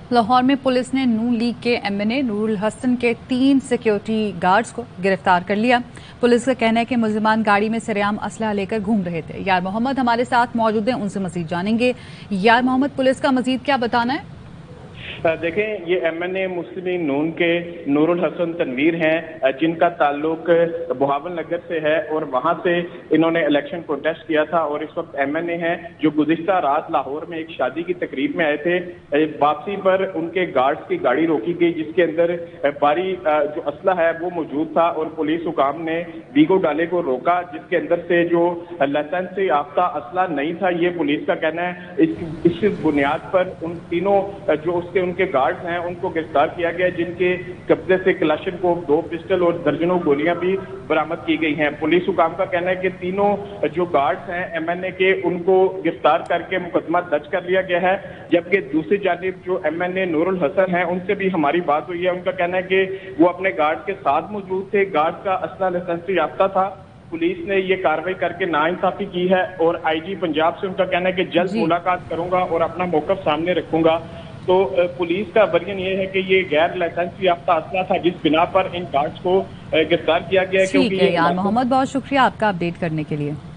लाहौर में पुलिस ने नून लीग के एमएनए नूरुल हसन के 3 सिक्योरिटी गार्ड्स को गिरफ्तार कर लिया। पुलिस का कहना है कि मुलजिमान गाड़ी में सरेआम असलहा लेकर घूम रहे थे। यार मोहम्मद हमारे साथ मौजूद हैं, उनसे मजीद जानेंगे। यार मोहम्मद, पुलिस का मजीद क्या बताना है? देखें, ये एमएनए मुस्लिम लीग नून के नूरुल हसन तनवीर हैं, जिनका ताल्लुक बहावल नगर से है और वहां से इन्होंने इलेक्शन प्रोटेस्ट किया था और इस वक्त एमएनए हैं जो गुज़िश्ता रात लाहौर में एक शादी की तकरीब में आए थे। वापसी पर उनके गार्ड्स की गाड़ी रोकी गई जिसके अंदर भारी जो असला है वो मौजूद था और पुलिस हुकाम ने बीगो डाले को रोका, जिसके अंदर से जो लाइसेंस से याफ्ता असला नहीं था, ये पुलिस का कहना है। इस बुनियाद पर उन तीनों जो उनके गार्ड्स हैं उनको गिरफ्तार किया गया, जिनके कब्जे से कलाशनकोव, 2 पिस्टल और दर्जनों गोलियां भी बरामद की गई हैं। पुलिस हुकाम का कहना है कि तीनों जो गार्ड्स हैं एमएनए के, उनको गिरफ्तार करके मुकदमा दर्ज कर लिया गया है। जबकि दूसरी जानिब जो एमएनए नूरुल हसन हैं उनसे भी हमारी बात हुई है। उनका कहना है कि वो अपने गार्ड के साथ मौजूद थे, गार्ड का असला लाइसेंस से याफ्ता था। पुलिस ने ये कार्रवाई करके नाइंसाफी की है और आईजी पंजाब से उनका कहना है कि जल्द मुलाकात करूंगा और अपना मौकफ सामने रखूंगा। तो पुलिस का वर्जन ये है कि ये गैर लाइसेंस याफ्ता असला था, जिस बिना पर इन गार्ड्स को गिरफ्तार किया गया है। ठीक है यार मोहम्मद, बहुत शुक्रिया आपका अपडेट करने के लिए।